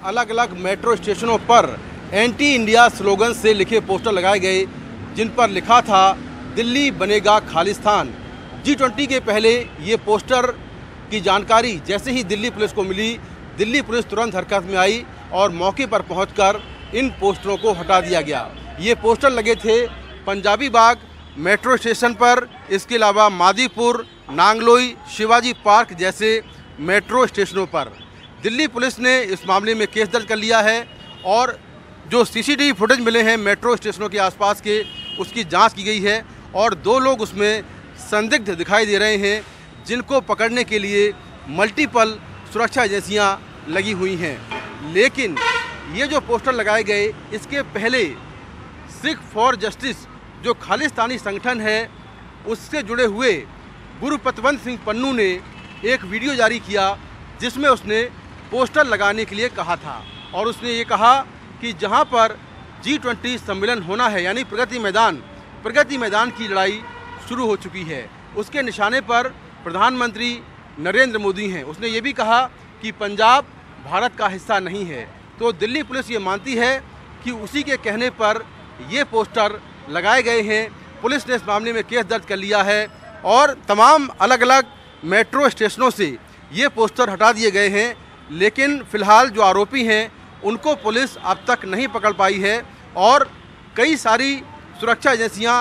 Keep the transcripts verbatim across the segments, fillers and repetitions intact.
अलग अलग मेट्रो स्टेशनों पर एंटी इंडिया स्लोगन से लिखे पोस्टर लगाए गए, जिन पर लिखा था दिल्ली बनेगा खालिस्तान। जी ट्वेंटी के पहले ये पोस्टर की जानकारी जैसे ही दिल्ली पुलिस को मिली, दिल्ली पुलिस तुरंत हरकत में आई और मौके पर पहुंचकर इन पोस्टरों को हटा दिया गया। ये पोस्टर लगे थे पंजाबी बाग मेट्रो स्टेशन पर, इसके अलावा मादीपुर, नांगलोई, शिवाजी पार्क जैसे मेट्रो स्टेशनों पर। दिल्ली पुलिस ने इस मामले में केस दर्ज कर लिया है और जो सीसीटीवी फुटेज मिले हैं मेट्रो स्टेशनों के आसपास के, उसकी जांच की गई है और दो लोग उसमें संदिग्ध दिखाई दे रहे हैं, जिनको पकड़ने के लिए मल्टीपल सुरक्षा एजेंसियां लगी हुई हैं। लेकिन ये जो पोस्टर लगाए गए, इसके पहले सिख फॉर जस्टिस जो खालिस्तानी संगठन है, उससे जुड़े हुए गुरुपतवंत सिंह पन्नू ने एक वीडियो जारी किया, जिसमें उसने पोस्टर लगाने के लिए कहा था और उसने ये कहा कि जहां पर जी ट्वेंटी सम्मेलन होना है, यानी प्रगति मैदान प्रगति मैदान की लड़ाई शुरू हो चुकी है। उसके निशाने पर प्रधानमंत्री नरेंद्र मोदी हैं। उसने ये भी कहा कि पंजाब भारत का हिस्सा नहीं है। तो दिल्ली पुलिस ये मानती है कि उसी के कहने पर ये पोस्टर लगाए गए हैं। पुलिस ने इस मामले में केस दर्ज कर लिया है और तमाम अलग अलग मेट्रो स्टेशनों से ये पोस्टर हटा दिए गए हैं। लेकिन फ़िलहाल जो आरोपी हैं उनको पुलिस अब तक नहीं पकड़ पाई है और कई सारी सुरक्षा एजेंसियां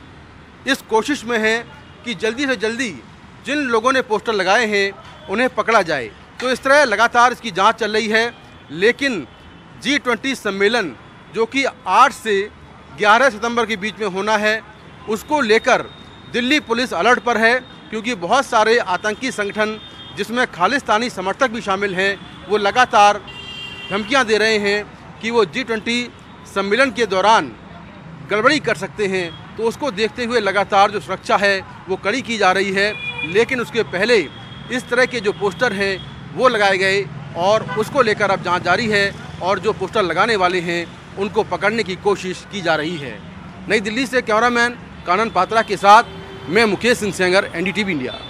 इस कोशिश में हैं कि जल्दी से जल्दी जिन लोगों ने पोस्टर लगाए हैं उन्हें पकड़ा जाए। तो इस तरह लगातार इसकी जांच चल रही है। लेकिन जी ट्वेंटी सम्मेलन जो कि आठ से ग्यारह सितंबर के बीच में होना है, उसको लेकर दिल्ली पुलिस अलर्ट पर है, क्योंकि बहुत सारे आतंकी संगठन जिसमें खालिस्तानी समर्थक भी शामिल हैं, वो लगातार धमकियां दे रहे हैं कि वो जी ट्वेंटी सम्मेलन के दौरान गड़बड़ी कर सकते हैं। तो उसको देखते हुए लगातार जो सुरक्षा है वो कड़ी की जा रही है। लेकिन उसके पहले इस तरह के जो पोस्टर हैं वो लगाए गए और उसको लेकर अब जांच जारी है और जो पोस्टर लगाने वाले हैं उनको पकड़ने की कोशिश की जा रही है। नई दिल्ली से कैमरामैन कानन पात्रा के साथ मैं Mukesh Singh Sengar, N D T V India.